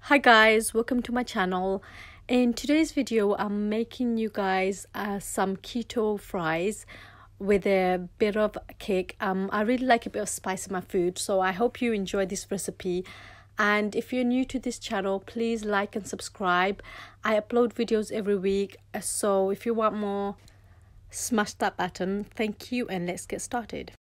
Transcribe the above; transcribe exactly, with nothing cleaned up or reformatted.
Hi guys, welcome to my channel. In today's video I'm making you guys uh, some keto fries with a bit of cake. um I really like a bit of spice in my food, so I hope you enjoy this recipe. And if you're new to this channel, please like and subscribe. I upload videos every week, so if you want more, smash that button. Thank you, and let's get started.